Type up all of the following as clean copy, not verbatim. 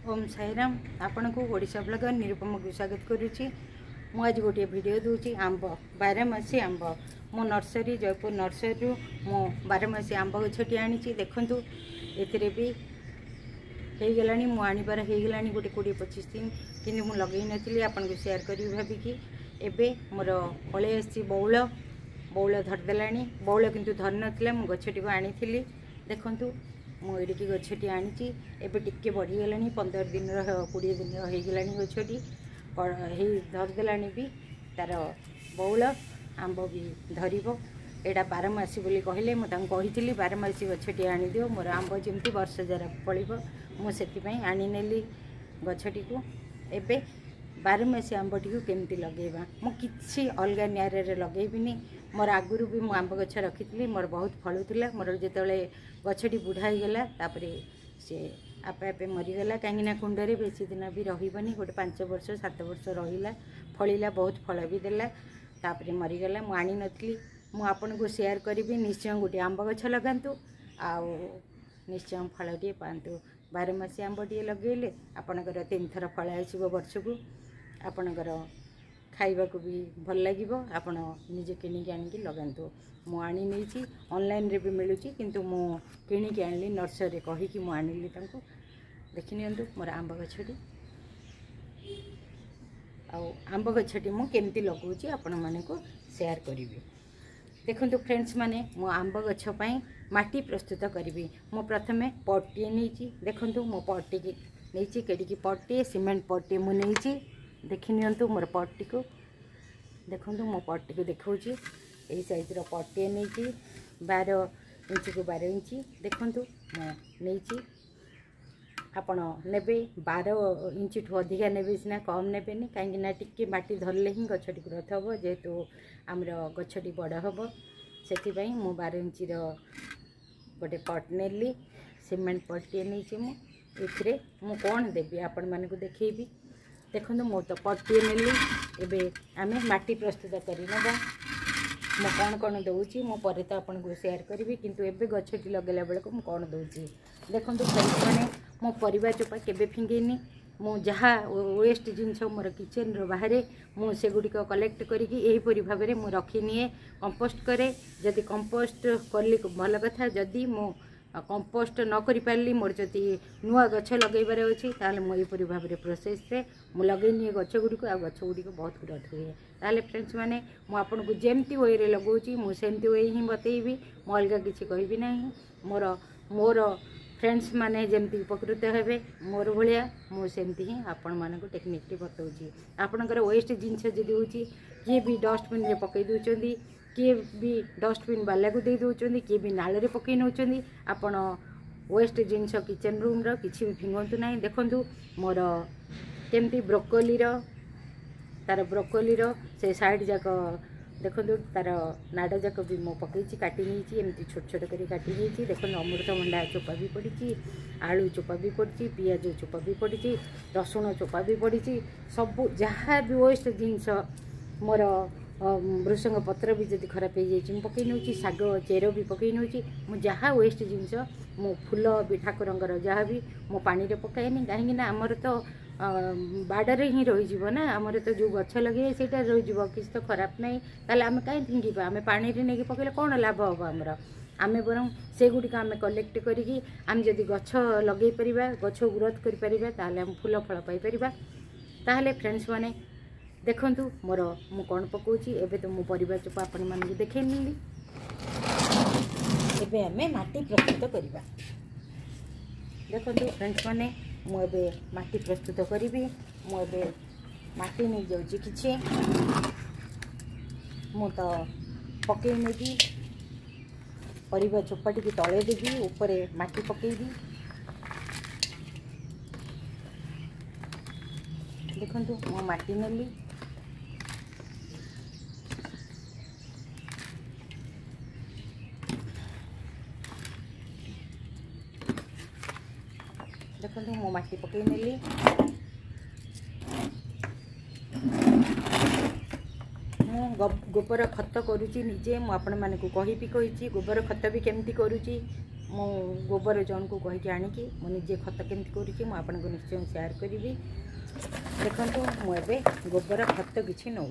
ओम साईराम आपण को ओडिशा ब्लॉगर निरुपम को स्वागत करुच्ची। मुझे गोटे वीडियो दूची आंब 12 आंब मो नर्सरी जयपुर नर्सरी मो 12 आंब गछटी आनी देखु ए भी हो गला मुझार होगला गोटे 20-25 दिन कि लगे नी आपन को शेयर करी भाविकी एवं मोर पलि आसी बौल बौल धरदेला बौल किंतु धर ना मु गछटी को आनी देखु मुझे गछटी आनी एवं टिके बढ़ीगला 15 दिन 20 दिन होगला गछटी धरदेला भी तार बौल आंब भी धर एटा 12 बोली कहले मुझे 12 गछटी आनी दियो मोर आंब जमी वर्ष जारा फल मुझे आनी नेली गछटी को एवं 12 आंबटी को केमती लगेगा मुझे अलग न्यारे लगेबिनी मोर आगुरी भी मु आंब गछ रखी मोर बहुत फलुला मोर जिते गछटी बुढ़ा गला सी आपे आपे मरीगला कहीं कुंडे बेसी दिन भी रही गोटे 5 वर्ष 7 वर्ष रहा फलिला बहुत फल भी देला तापर मरीगला मु आनी नथली मु आपन को शेयर करी निश्चय गोटे आंब गछ लगातु आउ निश्चय फल टे पातु 12 आंबटे लगे आपणकर 3 थर फल आसो वर्ष को आपणकर खाइबा को भी भल लगे आपण निजे किणिकी आनिकी लगातु मु आनी नहीं ऑनलाइन रे भी मिलूँ किंतु मु किणिकी आनी नर्सरी कहीकि मु आनिली तांको देखि नियंतु मोर आंब गछटी आंब गछटी मु केमती लगाउची आपण माने को शेयर करी देखु फ्रेंड्स माने मो आंब गछ पई माटी प्रस्तुत करी मु प्रथमे पट्टी नहीं देखु मो पट्टी की नहीं केडिकी पट्टी सीमेंट पट्टी मु नहीं देखि नियंतु मोर पट्टी को देखु मो पट्टी को देखौची यही साइज रो पट्टी नहीं 12 इंच को 12 इंच देखु नहीं आपण नेबे 12 इंच ठू अधिका नेबे सिना कम नेबेनी कहीं टिके माटी धरले ही गछटी ग्रोथ हम जेहेतु आमर गछटी बड़ हम से मु 12 इंच गोटे पट नेली सीमेंट पट्टी नहीं मुझे मु कौन देवी आपण मान को देखी देखु मो तो पट्टी नेली एबे आमे माटी प्रस्तुत करना मु कौन कौन दूची मो पर तो आपन को शेयर करी किंतु एबे गछटी लगेला बेले को मु कौन दूची देखु फ्रेंड्स माने मो परिवा चोपा केबे फिंगेनी मु जहाँ वेस्ट जिनस मोर किचन रो बाहर मु से गुडिक कलेक्ट करिकी एहीपरि भाव में मु रखी निए कंपोस्ट करे जदि कंपोस्ट करली भल कथा जदि मु कंपोस्ट न करि पारली मोर जदि नुआ गछ लगेबार अछि ताले मु एहीपरि भाव में प्रोसेस रे मु लगै निए गछ गुडिक आ गछ गुडिक बहुत ग्रोथ हुए ताले फ्रेंड्स माने मु आपन को जेमती वे रे लगौची मु सेमती वे ही बतेइबी मु अलग किछि कहबी नाही मोर मोर फ्रेंड्स माने जमती उपकृत हेबे मोर भलिया मु सेमती ही आपण मान को टेक्निक बताऊँ आपणकर वेस्ट जिनस जदि होची किए भी डस्टबिन रे पकई दूचंदी किए भी डस्टबिन वाला को दे दूचंदी किए भी नाल रे पकई नउचंदी आपण वेस्ट जिनस किचन रूम रो किछि भी फिंगंतु नाही देखंतु मोर केमती ब्रोकोली रो तार ब्रोकोली रो से साइड जाक देखो तार नाड़ जाक भी मो पकई काटी नहीं एमती छोट छोट कर काटी नहीं देखो अमृतभंडा चोपा भी पड़ी आलू चोपा भी पड़ी पियाज चोपा भी पड़ी रसुण चोपा भी पड़ी सब जहाँ भी वेस्ट जिनस मोर भृषंग पत्र भी जब खराब हो जाए पकई नौ शाग चेर भी पकई नौ मु जहाँ वेस्ट जिनस मो फूल भी ठाकुर जहाँ भी मो पानी रे पकाएनी कहीं आमर तो बाड़े ही रही ना आमर तो जो गछ लगे से रही किसी तो खराब नहीं ताले आम कहीं फिंगा आम पानी नहीं पकड़े कौन लाभ हम आमर आम बर से गुड़िक आम कलेक्ट करी आम जदि गछ लगे परिबा गछ ग्रोथ कर परिबा ताले आम फूल फल पाई परिबा ताले फ्रेंड्स माने देखंतु मोर मु कौन पकाउची एबे तो मो परिबा चोपा आपण मान को देखे नीली एबे आमे माटी प्रस्तुत करिबा देखंतु फ्रेंड्स माने मुझे माटी प्रस्तुत करी मुझे माटी नहीं जाऊँगी किसी मु तो पकई नेबी परिबा चोपाटी की तले देवी ऊपर माटी पकईबी देखंतु मु माटी नेली देखो मो माटी पकई नेली मु गोबर खत करुची निजे मु आपण माने को कही भी कही गोबर खत भी केमती करुची मो गोबर जन को कहीकि आणिकी मु निजे खत केमती करुँची मु आपनको निश्चय शेयर करी। देखो मुझे गोबर खत किसी नौ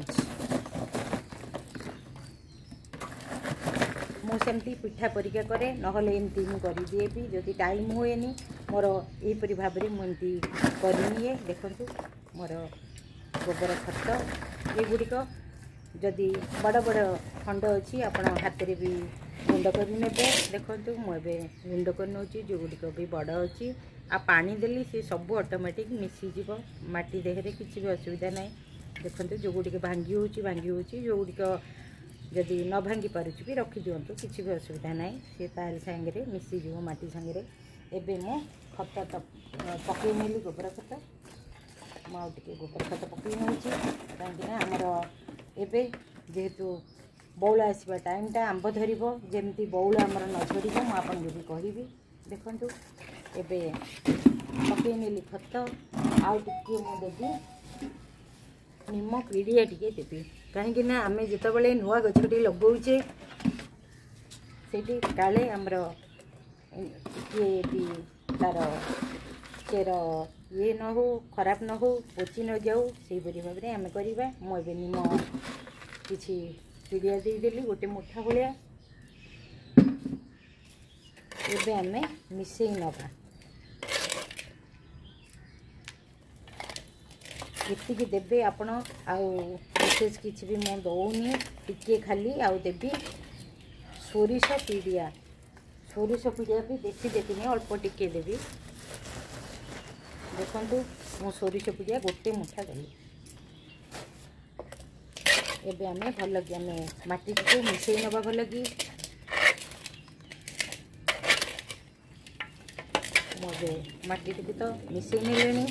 मुझे पिठा परिका करे नहले एमती मुझे भी जदि टाइम हुए मोर यहीपरी भाव में मुझे करनिए। देखो मोर गोबर खत एगुड़िक जदि बड़ बड़ खंड अच्छी आपण हाथ में भी गुंड कर ने। देखो मुझे गुंड कर नौची जो गुड़िक भी बड़ अच्छी आ पानी देली सी सब ऑटोमेटिक मिसीज माटी देहरे किसी भी असुविधा ना। देखो जो गुड़िक भांगी हो जो गुड़िक जदि न भांगी पारुची भी रखी दिंतु किसी भी असुविधा ना सी तार सांगे मिसीज माटी सांगे। एबे मो खत पकई नेली गोबर खत मुझे गोबर खत पकई नौ कहीं आमर एबे जेहेतु बौल आसवा टाइमटा आंब धर जमी बौल आमर न झर मुझे भी कहबी। देखु एबे पकई नेली खत आउ टिके मुझे निम पिड़िया टिके देवी कहीं आम जिते नुआ गछटी लगौचे से काले आमर टे तार चेर ये न हो खराब न हो पोची न जाऊ से भाव में आम करवा। मुझे निम किसी पिड़िया देदेली गोटे मुठा भाया एबे आमे मिसई नवा जी देवे आपण विशेष किसी भी मो दौनी टिके खाली आउ देवी सोरिष पिड़िया भी बेसी देवी अल्प टिके देवी। देखु मो सोरिष पिड़िया गोटे मुठा देली एबे आमे भल कि आमे माटी टिके मिसई नवा भल कि मुझे माटी टिके तो मिसई नेलेनी।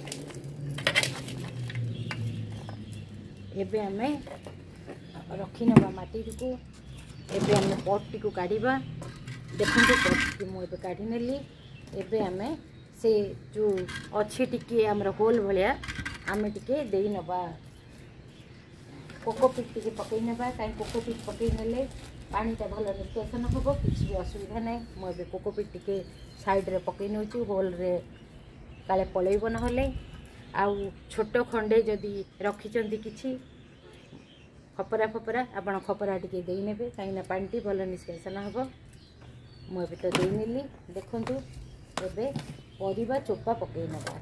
एबे आमे रखी नवा माटी को एबे आमे पट टी को काढ़ीबा। देखो पट टी मुझे काढ़ी नेली एबे आमे से जो अच्छी टिके आमर होल भाया आमे टिके देई नवा कोकोपीट टिके पकई नवा कहीं कोकोपीट पकई नेले पानीटा भल निष्कासन हम किसी भी असुविधा ना। मुझे कोकोपीट टिके साइड रे पकई नौची होल रे काले पलैब नहले आउ छोट खंडे जदि रखिंट किसी खपरा फपरा आपण खपरा टिके देई नेबे कहीं पानी भल निष्कासन हम मुझे तो दे नेली। देखु एबे परिबा चोपा पकई नवा।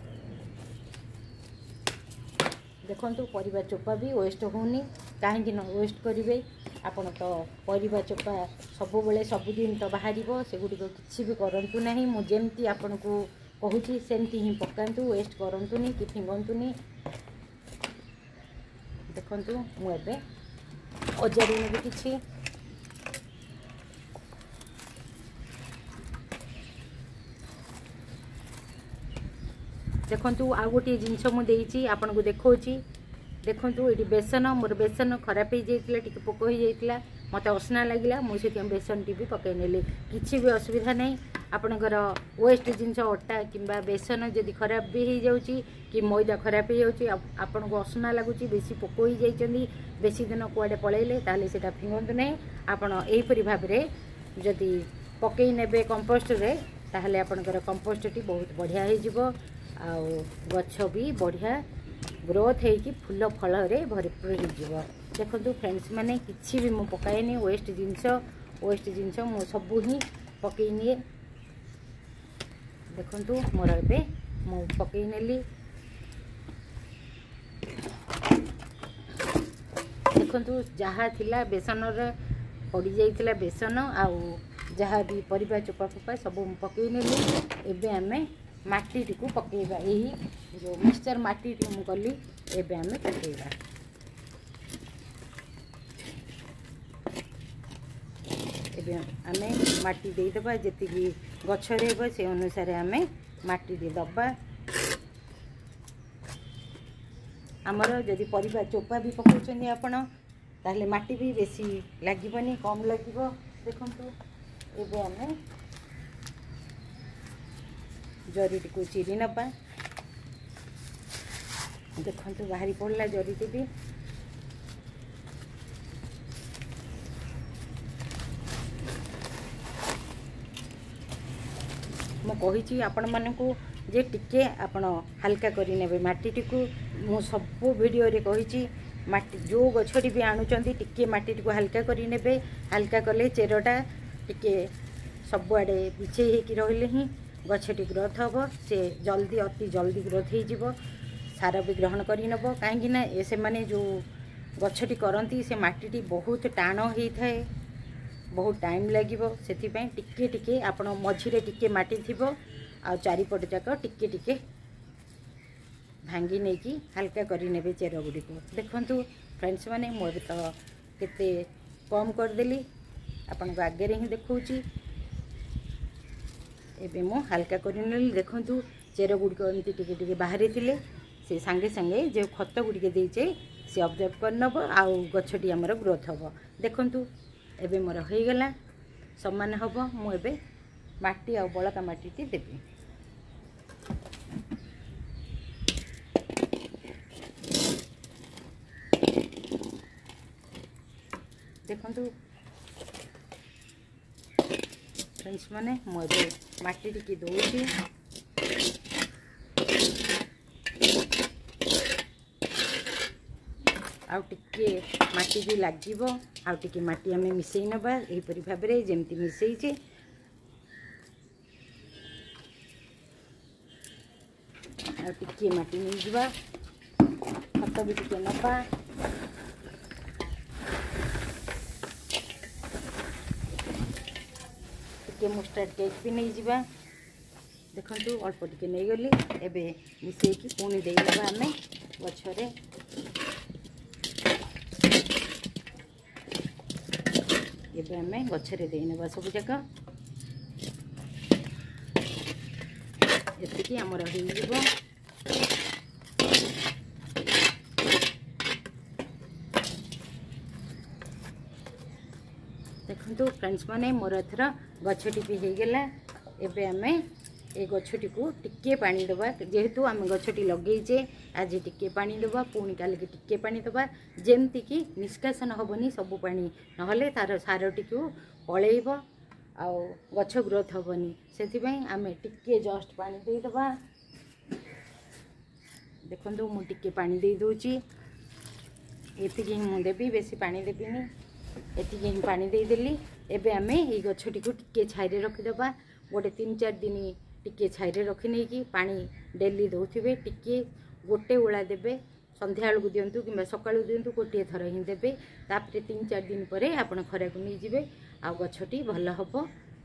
देखु परिबा चोपा भी वेस्ट होनी कहीं वेस्ट करेंगे आपण तो परिबा चोपा सब बेले सबुदिन तो बाहर से गुड़िक किसी भी करूँ ना मुझे आपन को कहूँ सेमती ही पकातु वेस्ट करूँ कि फिंगतुनि। देखु मुझे अजाड़ी नेबी किसी देखु आ गोटे जिनस मुझे आपन को देखी। देखु ये बेसन मोर बेसन खराब हो जाता टी पोक हो जाता मत असना लगे मुझे बेसन टी भी पकई नेली किसी भी असुविधा नहीं। आपणकर वेस्ट जिनस अटा कि बेसन जदि खराब भी हो जाऊँगी कि मैदा खराब हो जाऊँगी आपन को असना लगुच बेसी पोक हो जाती बेसी दिन कुआडे पलैले ताले सेटा फिंगतु नहीं। आपड़ यहीपरी भाव में जदि पकई नेबे कंपोस्ट रे ताहले आपणकर कंपोस्ट टी बहुत बढ़िया हो गछ भी बढ़िया ग्रोथ होगी फूल फल भरपूर हो। देखो फ्रेंड्स माने किसी भी मुझे पकाएनी वेस्ट जिनस मु सब ही पकई निए। देखु मोर ए मु पकई नेली। देखु जहाँ थिला बेसन पड़ जाइथिला बेसन आउ जहाँ भी परिबा चोपा फोपा सब पकई नेली। एबे आमे माटी को पकेबा यही जो मिक्सचर माटी मु कली एबे आमे पकेबा। एबे आमे माटी दे दबा जति गछ रहबो से अनुसार आमे माटी दे दबा। आमर जदि परिबा चोपा भी पकाउछनी आपण ताहले माटी भी बेसी लागिबनी कम लागिबो। देखंतु एबे आमे जरीटी को चिरी नबा। देखु बाहरी पड़ा जरीटी भी मु कही आपण मानकू जे टिके आपण हल्का करी नेबे माटी को मु सब वीडियो रे कही माटी जो गछटी भी आणुचंती टिके माटी को हल्का करी नेबे हल्का कले चेरटा टिके सब आड़े बिछे होकि रहिले ही गछटी ग्रोथ हम से जल्दी अति जल्दी ग्रोथ हो सार भी ग्रहण करी नब कहीं से माने जो गछटी करती से माटी बहुत टाण होता है बहुत टाइम लगे से टिके टिके आपण मझिरे टिके माटी थी आ चारिपट जाक टिके टिके भांगी नहीं कि हल्का करी नेबे चेर गुड़ी को देखंतु फ्रेंड्स माने मोर तो केते कम करदेली आपण को आगे ही देखौची एबे मो हल्का करी देखंतु चेर गुड़ी को एमती टिके टिके बाहरी थिले से सांगे सांगे जो खत गुड़ी देचे से ऑब्जर्व कर नब आउ गछटी हमर ग्रोथ हम देखंतु एबे मोर हो गला समान हम मुझे माटी आ बड़का माटी देवी देखंतु फ्रेंड्स माने मुझे माटी टी दौची आउ टिके माटी भी लगे आउ टिके माटी आम मिसई नबा एहीपरि भाव में जमती मिसई आउ टिके माटी नहीं जावा खत भी टिके नबा टिके मुस्टार्ड केक भी नहीं जावा देखंतु अल्प टिके नहीं गली एबे मिसई की पुणी दे नबा आमे गछरे एबे आमे गछरे दे नबा सब जाक एतिकी हमर हो जिवो देखंतु फ्रेंड्स माने मोर एथर गछटी भी हो गला एबे आमे ए गछटी को टिके पानी दबा जेहेतु आम गछटी लगेचे आज टिके पानी दबा पुणी काल के टिके पानी दबा जेमती कि निष्कासन हेनी सबू पानी नहले तार सारटी को पलैब आ गछ ग्रोथ हेनी से आम टिके जस्ट पानी दे दबा देखो मु टिके पानी दे दूची एतिकी मु देबी बेसी पानी देबीनी एतिकी ही पानी दे देली एबे आमे ए गछटी को टिके छाइरे रखिदबा गोटे 3-4 दिन टिके छाइरे रखी नहीं कि पानी डेली दौथे टिके गोटे ओला देबे संध्या बेलू दिंतु कि सकाळू दिंतु गोटे थर ही देबे तापर 3-4 दिन पर आपण खरा को नहीं जिवे आ गछटी भल हम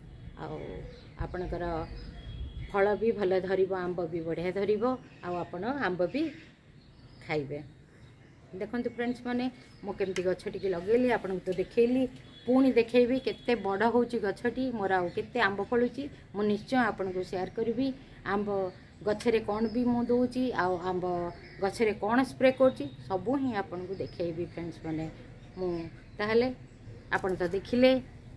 आपणकर फल भी भल धरिबो आंब भी बढ़िया धरिबो आ आपण आंब भी खाइबे देखंतु फ्रेंड्स माने मो केमती गछटी लगेली आपन तो देखैली पुणी देखैबी केते बड़ होची गछटी मोर आउ केते आंब फलुची मु निश्चय आपन को शेयर करबी आंब गछरे कोन भी मु दोची आउ आंब गछरे कोन स्प्रे करची सबु ही आपन को देखैबी फ्रेंड्स माने मु ताहले आपन तो देखिले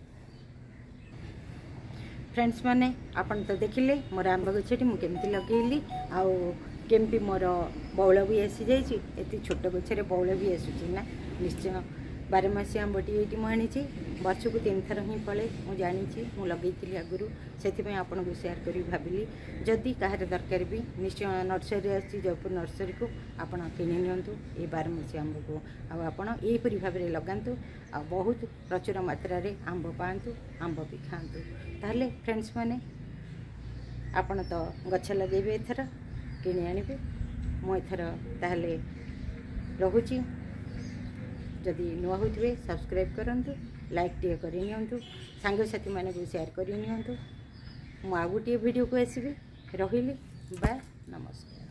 फ्रेंड्स माने आपन तो देखिले मोर आंब गछटी मु केमती लगेली आउ केमती मोर बौल भी आसी जाइए एति छोट गछरे बौल भी आसूची ना निश्चय 12 मासी आंबटी ये मुझे वर्ष को 3 थर ही फले मुझे जानी मुझे लगे आगुरी से आपन को शेयर करी भाविली जदि कहार दरकार भी निश्चय नर्सरी आसी जयपुर नर्सरी को आपड़ किणी नियंतु ये 12 मासी आंब को आपड़ यहीपरि भाव में लगातु आ बहुत प्रचुर मात्रा रे आंब पातु आंब भी खातु ताहले फ्रेंड्स माने आपड़ तो गछ लगे एथर किणी आनिबे मु एथर ताहले रहुची जदि नुआ होते सब्सक्राइब करंतु लाइक टे करि नियंतु सांग साथी माने को शेयर करि नियंतु मु आ गोटे वीडियो को आसीबे रहिली बाय नमस्कार।